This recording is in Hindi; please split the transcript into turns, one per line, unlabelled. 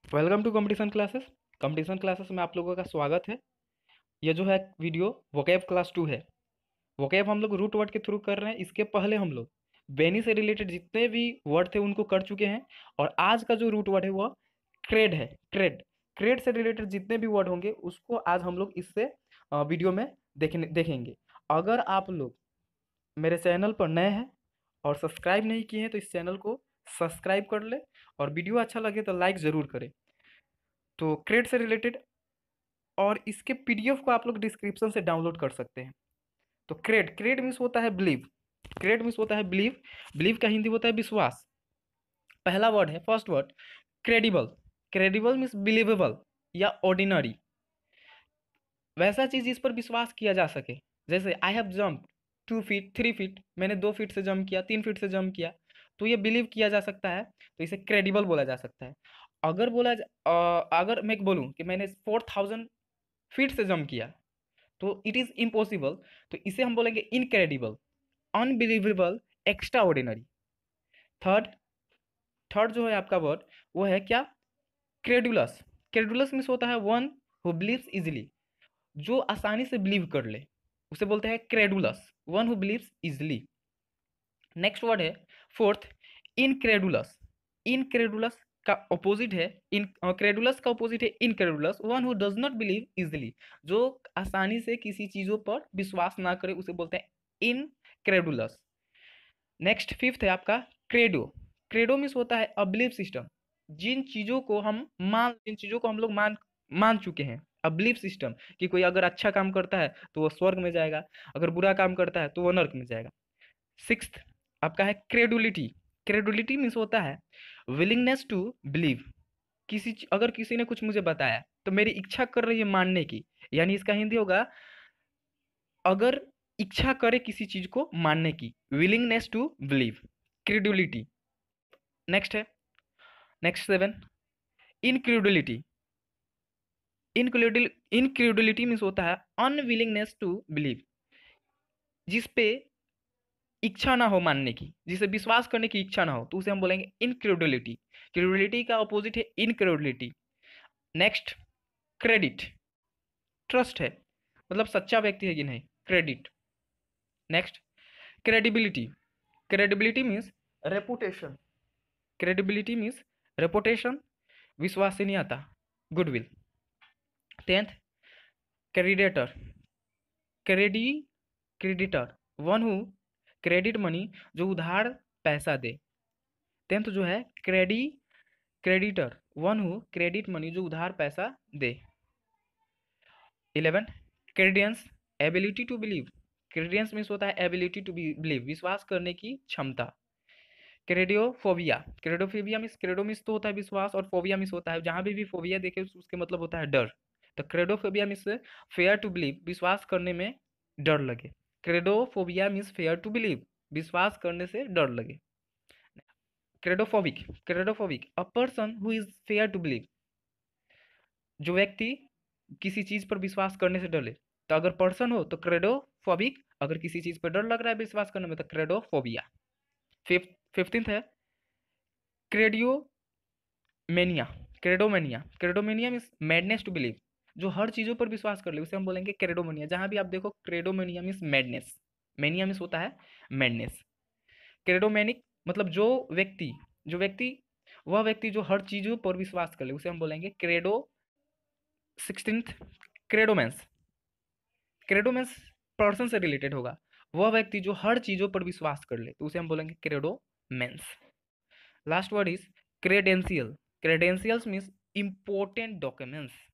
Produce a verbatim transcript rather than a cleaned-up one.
Welcome to competition classes. Competition classes में आप लोगों का स्वागत है। ये जो है वीडियो वोकैब क्लास टू है। वोकैब हम लोग रूट वर्ड के थ्रू कर रहे हैं। इसके पहले हम लोग बेनी से रिलेटेड जितने भी वर्ड थे उनको कर चुके हैं। और आज का जो रूट वर्ड है वह ट्रेड है। ट्रेड ट्रेड से रिलेटेड जितने भी वर्ड होंगे उसको आज हम लोग इससे अ, वीडियो में देखने देखेंगे। अगर आप लोग मेरे चैनल पर नए हैं और सब्सक्राइब नहीं किए हैं तो इस चैनल को सब्सक्राइब कर ले, और वीडियो अच्छा लगे तो लाइक ज़रूर करें। तो क्रेड से रिलेटेड और इसके पीडीएफ को आप लोग डिस्क्रिप्शन से डाउनलोड कर सकते हैं। तो क्रेड क्रेड मीन्स होता है बिलीव। क्रेड मीन्स होता है बिलीव। बिलीव का हिंदी होता है विश्वास। पहला वर्ड है, first word credible. Credible means believable या ऑर्डिनरी, वैसा चीज जिस पर विश्वास किया जा सके। जैसे I have jump two feet, three feet, मैंने दो फीट से जंप किया, तीन फीट से जंप किया, तो ये बिलीव किया जा सकता है, तो इसे क्रेडिबल बोला जा सकता है। अगर बोला जा, अ, अगर मैं बोलूं कि मैंने फोर थाउजेंड फीट से जंप किया तो इट इज इम्पॉसिबल, तो इसे हम बोलेंगे incredible, unbelievable, extraordinary. Third third जो है आपका वर्ड वो है क्या, क्रेडुलस। क्रेडुलस मीन्स होता है वन हु बिलीव्स इजिली, जो आसानी से बिलीव कर ले उसे बोलते हैं credulous, one who believes easily. Next word है फोर्थ, इनक्रेडुलस। इनक्रेडुलस का ऑपोजिट है इन क्रेडुलस का ऑपोजिट है incredulous, one who does not believe easily, जो आसानी से किसी चीजों पर विश्वास ना करे उसे बोलते हैं इनक्रेडुलस। नेक्स्ट फिफ्थ है आपका क्रेडो। क्रेडो मीन्स होता है अ बिलीफ सिस्टम, जिन चीजों को हम मान जिन चीजों को हम लोग मान मान चुके हैं। अ बिलीफ सिस्टम कि कोई अगर अच्छा काम करता है तो वो स्वर्ग में जाएगा, अगर बुरा काम करता है तो वो नर्क में जाएगा। सिक्स्थ आपका है क्रेडुलिटी। क्रेडुलिटी मीन्स होता है विलिंगनेस टू बिलीव। किसी अगर किसी ने कुछ मुझे बताया तो मेरी इच्छा कर रही है मानने की, यानी इसका हिंदी होगा अगर इच्छा करे किसी चीज को मानने की, willingness to believe, credulity. Next है next seven, incredulity. Incredulity means होता है अनविलिंगनेस टू बिलीव, जिस पे इच्छा ना हो मानने की, जिसे विश्वास करने की इच्छा ना हो, तो उसे हम बोलेंगे इनक्रेडुलिटी। क्रेडुलिटी का अपोजिट है इनक्रेडुलिटी। नेक्स्ट क्रेडिट, ट्रस्ट है, मतलब सच्चा व्यक्ति है कि नहीं, credit. Next credibility. Credibility means reputation. Credibility means reputation, विश्वास से नहीं आता, गुडविल। Tenth creditor. क्रेडी creditor, one who credit money, जो उधार पैसा दे। टेंथ जो है क्रेडी creditor, one who credit money, जो उधार पैसा दे। Eleven credence, ability to believe. Credence means होता है एबिलिटी टू बिलीव, विश्वास करने की क्षमता। Credophobia. Credophobia means, credo means तो होता है विश्वास, और फोबिया मीन्स होता है, जहां भी भी फोबिया देखे उसके मतलब होता है डर। तो credophobia means fear to believe, विश्वास करने में डर लगे। Credophobia means fear to believe, विश्वास करने से डर लगे। Credophobic. Credophobic a person who is fear to believe, जो व्यक्ति किसी चीज पर विश्वास करने से डरे। तो अगर पर्सन हो तो क्रेडोफोबिक, अगर किसी चीज पर डर लग रहा है विश्वास करने में तो क्रेडोफोबिया। फिफ्थ फिफ्टींथ है credomania. Credomania. Credomania means madness to believe, जो हर चीजों पर विश्वास कर ले उसे हम बोलेंगे क्रेडोमेनिया। जहां भी आप देखो credomania means madness, mania means होता है मैडनेस। क्रेडोमेनिक मतलब जो व्यक्ति जो व्यक्ति वह व्यक्ति जो हर चीजों पर विश्वास कर ले उसे हम बोलेंगे credo. Sixteenth credomance. Credomance person से रिलेटेड होगा, वह व्यक्ति जो हर चीजों पर विश्वास कर ले तो उसे हम बोलेंगे credomance. Last word is credential. Credentials means important documents,